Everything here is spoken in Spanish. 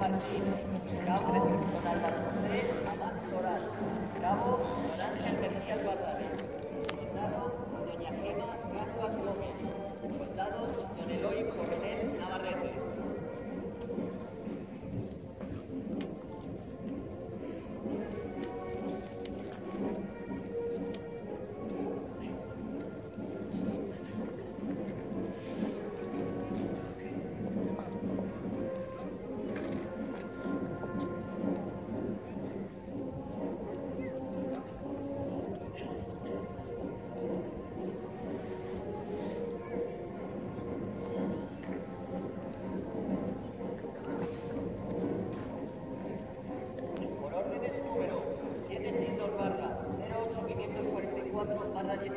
Martín. Cabo, don Álvaro José Abad Toral. Cabo, don Ángel García González. Soldado, doña Gema Cárdenas Gómez. Soldado, don Eloy Jovenel Navarrete. Por órdenes número 762/08544/17